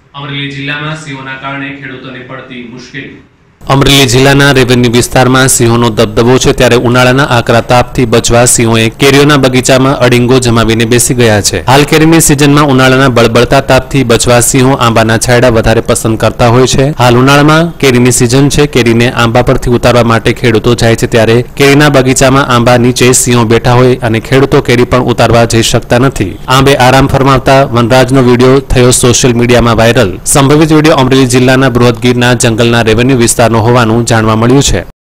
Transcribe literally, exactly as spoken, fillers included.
અમરેલી જિલ્લામાં સિંહોના કારણે ખેડૂતોને પડતી મુશ્કેલી। અમરેલી જિલ્લાના રેવન્યુ વિસ્તારમાં સિંહોનો દબદબો છે, ત્યારે ઉનાળાના આકરા તાપથી બચવા સિંહોએ કેરીઓના બગીચામાં અડીંગો જમાવીને બેસી ગયા છે। હાલ કેરીની સિઝનમાં ઉનાળાના બળબળતા તાપથી બચવા સિંહો આંબાના છાંયડા વધારે પસંદ કરતા હોય છે। હાલ ઉનાળામાં કેરીની સિઝન છે, કેરીને આંબા પરથી ઉતારવા માટે ખેડૂતો જાય છે, ત્યારે કેરીના બગીચામાં આંબા નીચે સિંહો બેઠા હોય અને ખેડૂતો કેરી પણ ઉતારવા જઈ શકતા નથી। આંબે આરામ ફરમાવતા વનરાજનો વિડીયો થયો સોશિયલ મીડિયામાં વાયરલ। સંભવિત વિડીયો અમરેલી જિલ્લાના બૃહદગીરના જંગલના રેવન્યુ વિસ્તારનો હોવાનું જાણવા મળ્યું છે।